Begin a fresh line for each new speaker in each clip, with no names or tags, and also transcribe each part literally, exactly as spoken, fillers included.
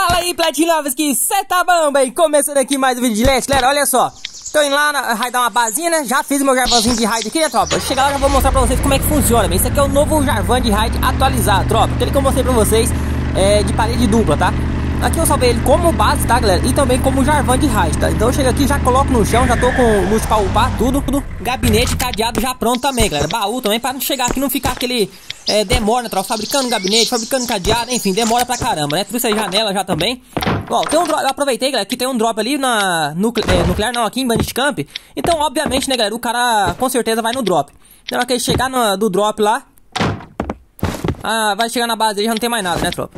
Fala aí, Platinovas, que cê tá bom, bem? Começando aqui mais um vídeo de Leste, galera, olha só. Tô indo lá na raidar uma basinha, né? Já fiz meu Jarvanzinho de raid aqui, né, tropa? Chegar lá já vou mostrar pra vocês como é que funciona, bem. Esse aqui é o novo Jarvan de raid atualizado, tropa. Aquele que eu mostrei pra vocês é de parede dupla, tá? Aqui eu salvei ele como base, tá, galera? E também como Jarvan de raid, tá? Então eu chego aqui, já coloco no chão, já tô com luz pra upar, tudo, tudo. Gabinete cadeado já pronto também, galera. Baú também, pra não chegar aqui, não ficar aquele... É, demora, né, tropa? Fabricando gabinete, fabricando cadeado, enfim, demora pra caramba, né? Trouxe a janela já também. Ó, tem um drop, eu aproveitei, galera, que tem um drop ali na nucle, é, nuclear, não, aqui em Bandit Camp. Então, obviamente, né, galera, o cara com certeza vai no drop. Na hora que ele chegar no, do drop lá, ah, vai chegar na base aí, já não tem mais nada, né, tropa?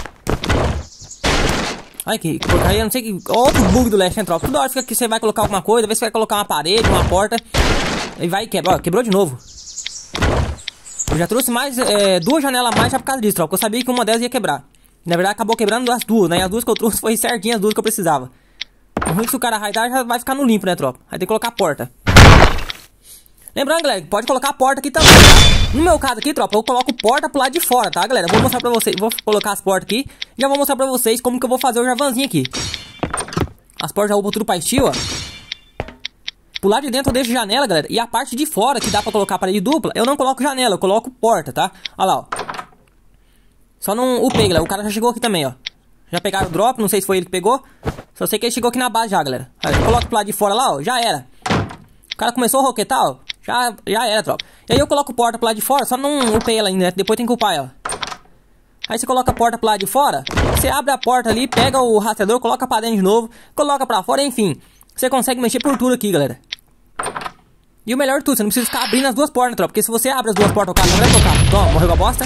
Ai, que porcaria, não sei que... Outro bug do Leste, né, tropa? Toda hora fica que você vai colocar alguma coisa, vê se vai colocar uma parede, uma porta, e vai e quebra. Ó, quebrou de novo. Eu já trouxe mais, é, duas janelas a mais já por causa disso, tropa. Eu sabia que uma delas ia quebrar. Na verdade, acabou quebrando as duas, né? E as duas que eu trouxe foi certinho as duas que eu precisava. O ruim que se o cara raidar já vai ficar no limpo, né, tropa? Aí tem que colocar a porta. Lembrando, galera, pode colocar a porta aqui também, tá? No meu caso aqui, tropa, eu coloco porta pro lado de fora, tá, galera? Vou mostrar pra vocês, vou colocar as portas aqui. E já vou mostrar pra vocês como que eu vou fazer o Jarvanzinho aqui. As portas já upam tudo pra estilo, ó. Pro lado de dentro eu deixo janela, galera. E a parte de fora, que dá pra colocar parede dupla, eu não coloco janela, eu coloco porta, tá? Olha lá, ó. Só não upei, galera. O cara já chegou aqui também, ó. Já pegaram o drop, não sei se foi ele que pegou. Só sei que ele chegou aqui na base já, galera. Aí, eu coloco pro lado de fora lá, ó. Já era. O cara começou a roquetar, ó. Já, já era, tropa. E aí eu coloco porta pro lado de fora, só não upei ela ainda, né? Depois tem que upar ela. Aí você coloca a porta pro lado de fora. Você abre a porta ali, pega o rastreador, coloca pra dentro de novo. Coloca pra fora, enfim. Você consegue mexer por tudo aqui, galera. E o melhor de tudo, você não precisa ficar abrindo as duas portas, né, tropa? Porque se você abre as duas portas, o cara não vai tocar. Toma, morreu com a bosta.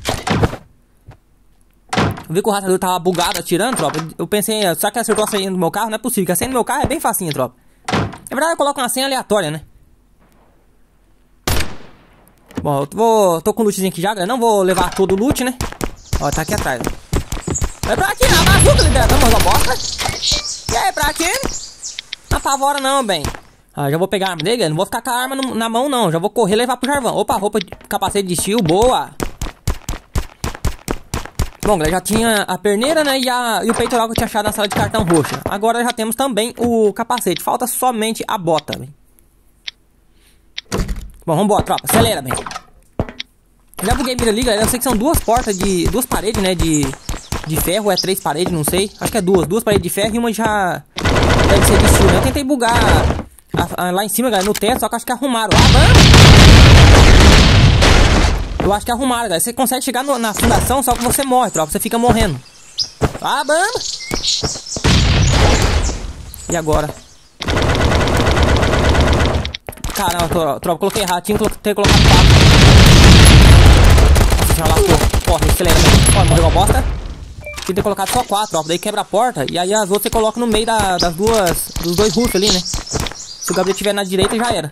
Eu vi que o rastreador tava bugado atirando, tropa. Eu pensei, será que acertou a senha do meu carro? Não é possível, porque a senha do meu carro é bem facinha, tropa. Na verdade, eu coloco uma senha aleatória, né? Bom, eu vou, tô com o lootzinho aqui já, galera. Não vou levar todo o loot, né? Ó, tá aqui atrás. Vai pra aqui, na bazuca, liderado. Morreu com a bosta. E aí, pra aqui? Não apavora não, bem. Ah, já vou pegar a arma dele, galera. Não vou ficar com a arma no, na mão, não. Já vou correr e levar pro Jarvan. Opa, roupa, de, capacete de estilo, boa. Bom, galera, já tinha a perneira, né, e, a, e o peitoral que eu tinha achado na sala de cartão roxa. Agora já temos também o capacete. Falta somente a bota, bem. Bom, vambora, tropa. Acelera, bem. Já buguei mira ali, galera. Eu sei que são duas portas de... Duas paredes, né, de... De ferro, ou é três paredes, não sei. Acho que é duas. Duas paredes de ferro e uma já... Deve ser de estilo. Eu tentei bugar a, a, lá em cima, galera, no teto, só que acho que arrumaram. Ah, vamos! Eu acho que arrumaram, galera. Você consegue chegar no, na fundação, só que você morre, tropa. Você fica morrendo. Ah, vamos! E agora? Caramba, tropa, coloquei errado. Tinha que ter colocado quatro. Nossa, já lascou. Corre, acelera. Ó, morreu a bosta. Tinha que ter colocado só quatro, ó. Daí quebra a porta. E aí as outras você coloca no meio da, das duas. Dos dois roofs ali, né? Se o Gabriel estiver na direita, já era.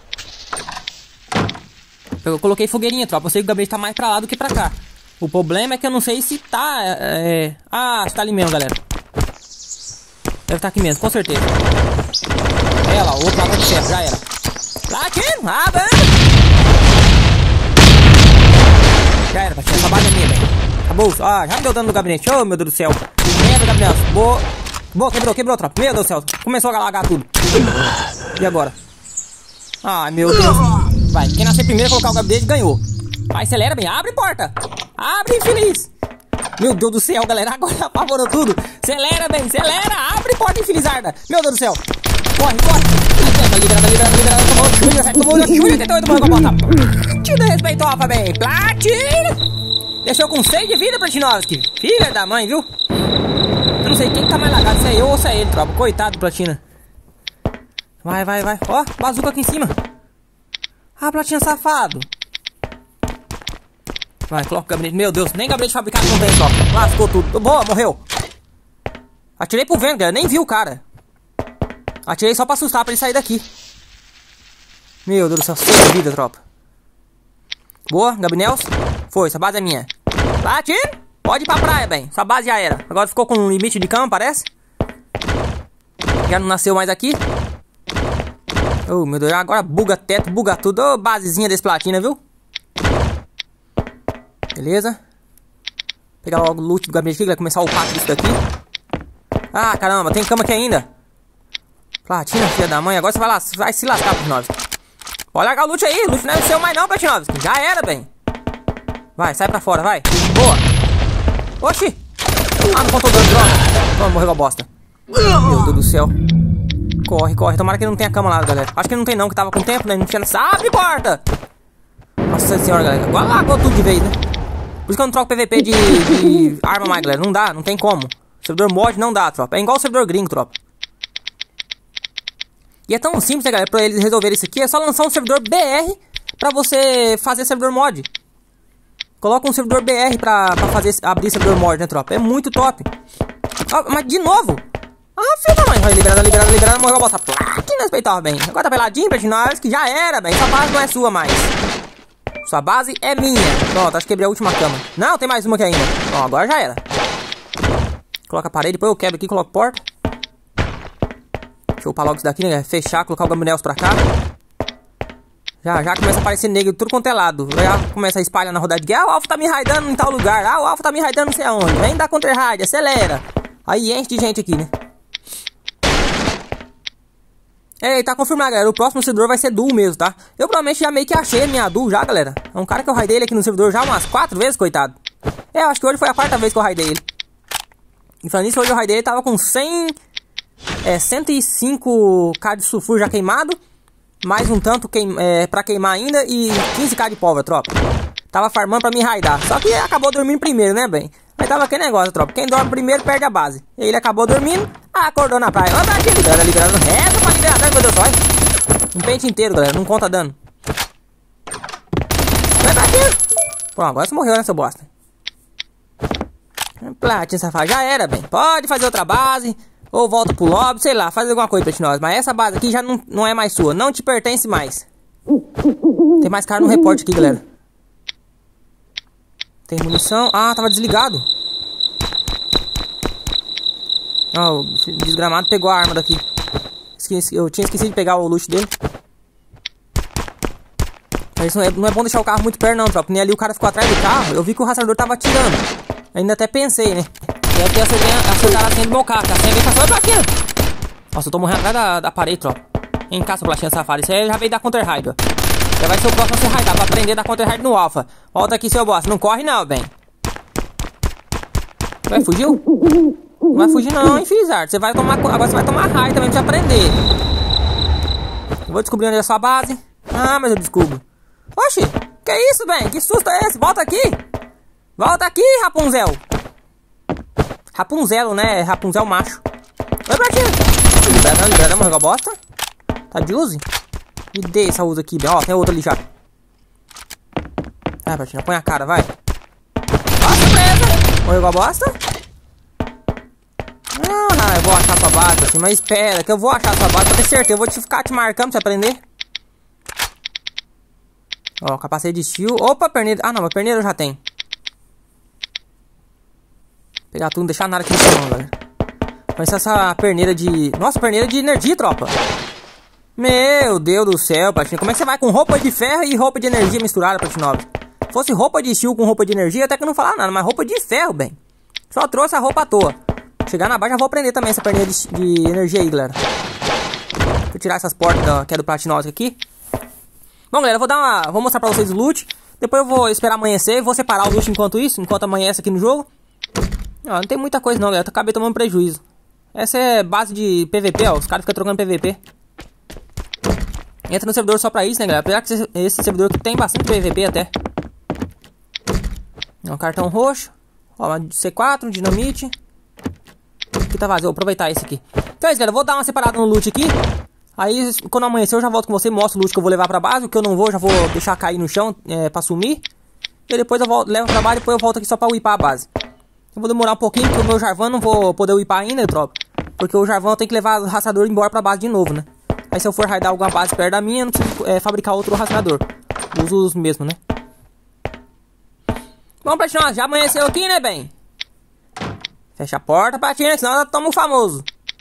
Eu coloquei fogueirinha, tropa. Eu sei que o Gabriel tá mais pra lá do que pra cá. O problema é que eu não sei se tá. É... Ah, está ali mesmo, galera. Deve estar aqui mesmo, com certeza. É lá, o outro lado de ferro, já era. Lá aqui, ah, vamos! Já era, baixinho. Essa base é minha, velho. Acabou. Ah, já me deu dano no gabinete. Oh, meu Deus do céu. Merda, Gabriel. Boa. Boa, quebrou, quebrou, tropa. Meu Deus do céu. Começou a alagar tudo. E agora? Ai, meu Deus. Vai, quem nascer primeiro colocar o gabinete ganhou. Vai, acelera bem. Abre porta. Abre, infeliz. Meu Deus do céu, galera. Agora apavorou tudo. Acelera bem, acelera. Abre porta, infelizarda. Meu Deus do céu. Corre, corre. Liberada, liberada, liberada. Tomou, tomou, tomou. oitenta e oito, morreu com a bota. Te dê respeito, Alfa, bem. Platina. Deixou com seis de vida, Platinovski. Filha da mãe, viu? Eu não sei quem tá mais lagado, se é eu ou se é ele, tropa. Coitado do Platina. Vai, vai, vai. Ó, bazuca aqui em cima. Ah, Platina safado. Vai, coloca o gabinete. Meu Deus, nem gabinete fabricado não tem, tropa. Lascou tudo. Boa, morreu. Atirei pro vento, galera. Nem vi o cara. Atirei só pra assustar, pra ele sair daqui. Meu Deus do céu, seis de vida, tropa. Boa, Gabinels. Foi, essa base é minha. Platina, pode ir pra praia, bem. Essa base já era. Agora ficou com um limite de cama, parece. Já não nasceu mais aqui. Oh, meu Deus, agora buga teto, buga tudo. Ô, oh, basezinha desse Platina, viu? Beleza. Pegar logo o loot do gabinete aqui, vai começar a upar isso daqui. Ah, caramba, tem cama aqui ainda. Platina, filha da mãe, agora você vai lá, vai se lascar, Platinove. Pode largar o loot aí, o loot não é seu mais não, Platinove. Já era, bem. Vai, sai pra fora, vai. Boa. Oxi. Ah, não contou dano, droga. Vamos, morreu a bosta. Meu Deus do céu. Corre, corre. Tomara que não tenha cama lá, galera. Acho que não tem não, que tava com tempo, né? Não tinha... Abre porta! Nossa senhora, galera. Agora largou tudo de vez, né? Por isso que eu não troco P V P de, de arma mais, galera. Não dá, não tem como. Servidor mod não dá, tropa. É igual o servidor gringo, tropa. E é tão simples, né, galera? Pra eles resolverem isso aqui, é só lançar um servidor B R pra você fazer servidor mod. Coloca um servidor B R pra, pra fazer, abrir servidor mod, né, tropa? É muito top. Ah, mas de novo? Ah, filha da mãe. Vai, liberada, liberada, liberada. Morreu a bosta. Plá, que não respeitava bem. Agora tá peladinho pra nós, que já era, bem. Sua base não é sua mais. Sua base é minha. Pronto, acho que quebrei a última cama. Não, tem mais uma aqui ainda. Ó, agora já era. Coloca a parede, depois eu quebro aqui, coloco porta. Deixa eu upar logo isso daqui, né? Fechar, colocar o Gambinels pra cá. Já, já começa a aparecer negro tudo quanto é lado. Já começa a espalhar na rodada de guerra. Ah, o Alpha tá me raidando em tal lugar. Ah, o Alpha tá me raidando não sei aonde. Vem dar counter raid, acelera. Aí enche de gente aqui, né? É, tá confirmado, galera. O próximo servidor vai ser duo mesmo, tá? Eu provavelmente já meio que achei a minha duo já, galera. É um cara que eu raidei ele aqui no servidor já umas quatro vezes, coitado. É, eu acho que hoje foi a quarta vez que eu raidei ele. E falando nisso, hoje eu raidei ele, tava com cem... É, cento e cinco K de sulfuro já queimado. Mais um tanto queim, é, pra queimar ainda. E quinze K de pólvora, tropa. Tava farmando pra me raidar. Só que acabou dormindo primeiro, né, bem? Aí tava aquele negócio, tropa. Quem dorme primeiro perde a base. E ele acabou dormindo. Ah, acordou na praia. Olha aqui, liberando, liberando. Reza pra liberar dano, meu Deus, olha. Um pente inteiro, galera. Não conta dano. Vai pra aqui. Pô, agora você morreu, né, seu bosta? Platinha safado. Já era, bem. Pode fazer outra base. Ou volta pro lobby, sei lá, faz alguma coisa pra nós. Mas essa base aqui já não, não é mais sua. Não te pertence mais. Tem mais cara no reporte aqui, galera. Tem munição. Ah, tava desligado. Ah, o desgramado pegou a arma daqui. Esqueci, eu tinha esquecido de pegar o loot dele. Mas não é, não é bom deixar o carro muito perto não, tropa. Nem ali o cara ficou atrás do carro. Eu vi que o rastreador tava atirando. Ainda até pensei, né? Deve ter acertado a senha do meu carro. A senha veio passando pra platina. Nossa, eu tô morrendo atrás da, da parede, tropa. Encaça a platina safada. Isso aí já veio da counter raid, ó. Já vai ser o próximo a ser raidado pra aprender da counter raid no alpha. Volta aqui, seu boss. Não corre não, bem. Vai, fugiu? Não vai fugir não, hein, Fizard. Você vai tomar... Agora você vai tomar raid também pra você aprender. Eu vou descobrir onde é a sua base. Ah, mas eu descubro. Oxi, que isso, bem? Que susto é esse? Volta aqui. Volta aqui, Rapunzel. Rapunzel, né? Rapunzel macho. Vai pra ti. Liberando, liberando, morreu a bosta. Tá de use? Me dê essa usa aqui, bem. Ó, tem outra ali já. Vai, Platina, põe a cara, vai. Ó, surpresa. Morreu a bosta. Ah, eu vou achar sua base, assim, mas espera, que eu vou achar sua base pra ter certeza. Eu vou te ficar te marcando pra você aprender. Ó, capacete de steel. Opa, perneira. Ah, não, mas perneira eu já tenho. Pegar tudo, não deixar nada aqui no chão, galera. Mas essa perneira de... Nossa, perneira de energia, tropa. Meu Deus do céu, Platina. Como é que você vai com roupa de ferro e roupa de energia misturada, Platinove? Se fosse roupa de steel com roupa de energia, até que eu não falar nada. Mas roupa de ferro, bem. Só trouxe a roupa à toa. Chegar na base, já vou aprender também essa perneira de, de energia aí, galera. Deixa eu tirar essas portas da, que é do Platinose aqui. Bom, galera, eu vou dar uma... Vou mostrar pra vocês o loot. Depois eu vou esperar amanhecer. Vou separar o loot enquanto isso. Enquanto amanhece aqui no jogo. Ó, não tem muita coisa não, galera. Eu acabei tomando prejuízo. Essa é base de P V P, ó. Os caras ficam trocando P V P. Entra no servidor só pra isso, né, galera? Apesar que esse servidor aqui tem bastante P V P até. Ó, cartão roxo. Ó, C quatro, dinamite. Aqui tá vazio. Vou aproveitar esse aqui. Então é isso, galera. Vou dar uma separada no loot aqui. Aí, quando amanhecer, eu já volto com você. Mostro o loot que eu vou levar pra base. O que eu não vou, já vou deixar cair no chão é, pra sumir. E depois eu volto, levo pra base. Depois eu volto aqui só pra upar a base. Eu vou demorar um pouquinho, porque o meu Jarvan não vou poder upar ainda, tropa. Porque o Jarvan tem que levar o rastreador embora pra base de novo, né? Aí se eu for raidar alguma base perto da minha, eu não preciso é, fabricar outro rastreador. Uso os mesmos, né? Bom, Platina, já amanheceu aqui, né, bem? Fecha a porta, Platina, senão ela toma o famoso.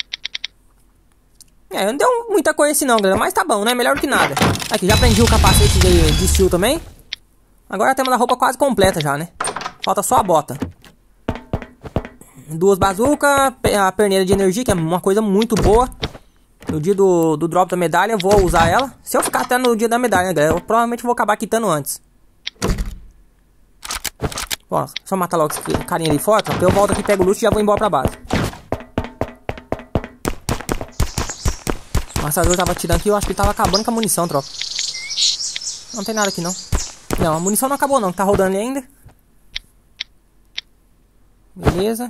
É, não deu muita coisa assim não, galera. Mas tá bom, né? Melhor do que nada. Aqui, já aprendi o capacete de, de steel também. Agora temos a roupa quase completa já, né? Falta só a bota. duas bazucas, a perneira de energia, que é uma coisa muito boa. No dia do, do drop da medalha eu vou usar ela. Se eu ficar até no dia da medalha, né, galera, eu provavelmente vou acabar quitando antes. Ó, só matar logo esse carinha ali fora, porque eu volto aqui, pego o loot e já vou embora pra base. O maçador tava tirando aqui, eu acho que ele tava acabando com a munição, tropa. Não tem nada aqui não. Não, a munição não acabou não, tá rodando ali ainda. Beleza.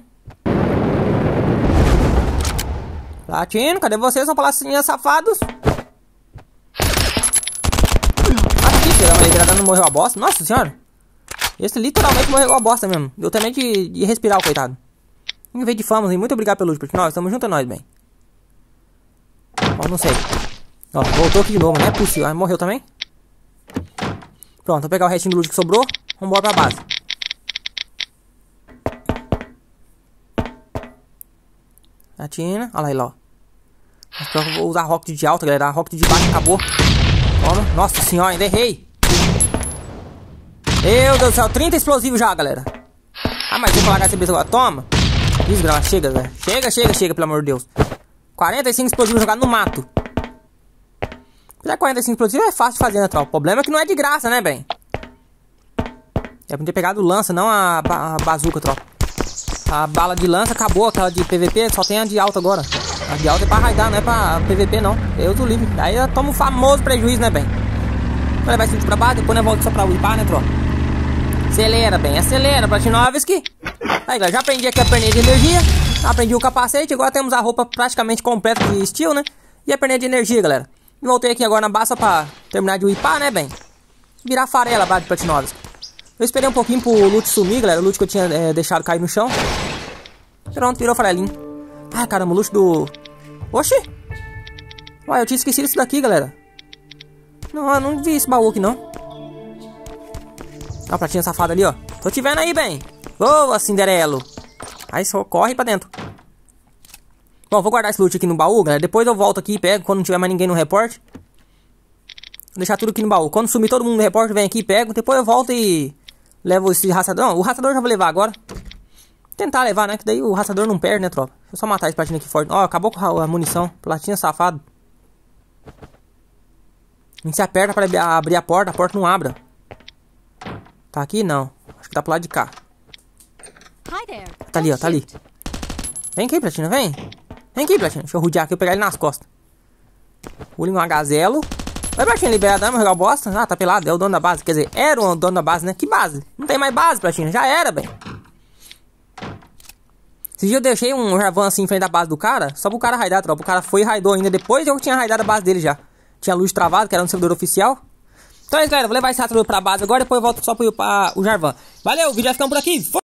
Platino, cadê vocês, são palacinhas safados? Ah, aqui, filho, a degradando morreu a bosta. Nossa senhora. Esse literalmente morreu a bosta mesmo. Deu também de, de respirar o coitado. Em vez de fama, muito obrigado pelo loot, nós estamos junto a nós, bem. Ó, não sei. Ó, voltou aqui de novo, não é possível. Ah, morreu também? Pronto, vou pegar o restinho do loot que sobrou. Vamos embora pra base. Atina, olha lá ele, ó. Acho que eu vou usar a rocket de alta, galera. A rocket de baixo acabou. Toma. Nossa senhora, ainda errei. Meu Deus do céu, trinta explosivos já, galera. Ah, mas vou colocar essa agora. Toma. Isso, galera, chega, velho. Chega, chega, chega, pelo amor de Deus. quarenta e cinco explosivos jogados no mato. Já quarenta e cinco explosivos é fácil de fazer, né, tropa? O problema é que não é de graça, né, bem? É pra ter pegado lança, não a, ba a bazuca, tropa. A bala de lança acabou, aquela de P V P, só tem a de alta agora. A de alta é pra raidar, não é pra P V P não. Deus do livre. Aí eu tomo um famoso prejuízo, né, bem? Vou levar esse vídeo pra base, depois eu volto só pra upar, né, tropa? Acelera, bem, acelera, Platinovski. Aí, galera, já aprendi aqui a perneira de energia. Aprendi o capacete, agora temos a roupa praticamente completa de steel, né? E a perneira de energia, galera. E voltei aqui agora na base só pra terminar de upar, né, bem? Virar farela a base de Platinovski. Eu esperei um pouquinho pro loot sumir, galera. O loot que eu tinha é, deixado cair no chão. Pronto, virou farelinho. Ah, caramba, o loot do... Oxi! Ué, eu tinha esquecido isso daqui, galera. Não, eu não vi esse baú aqui, não. Ó, a pratinha safada ali, ó. Tô te vendo aí, bem. Boa, Cinderelo. Aí só corre pra dentro. Bom, vou guardar esse loot aqui no baú, galera. Depois eu volto aqui e pego quando não tiver mais ninguém no reporte. Vou deixar tudo aqui no baú. Quando sumir todo mundo no reporte, vem aqui e pego. Depois eu volto e... levo esse rastrador. Não, o rastrador eu já vou levar agora. Tentar levar, né? Que daí o rastrador não perde, né, tropa? Deixa eu só matar esse platina aqui forte. Ó, acabou com a munição. Platina safado. A gente se aperta pra abrir a porta. A porta não abre. Tá aqui? Não. Acho que tá pro lado de cá. Tá ali, ó. Tá ali. Vem aqui, platina. Vem. Vem aqui, platina. Deixa eu rodear aqui. Eu pegar ele nas costas. Olho um agazelo. Vai, platina. Liberar dama. Jogar bosta. Ah, tá pelado. É o dono da base. Quer dizer, era o dono da base, né? Que base? Não tem mais base, platina. Já era, bem. Esse dia eu deixei um Jarvan assim em frente da base do cara, só pro cara raidar, tropa. O cara foi e raidou ainda. Depois eu tinha raidado a base dele já. Tinha luz travada, que era no servidor oficial. Então é isso, galera. Vou levar esse rastrador pra base agora. Depois eu volto só pro, pra o Jarvan. Valeu, o vídeo vai ficando por aqui.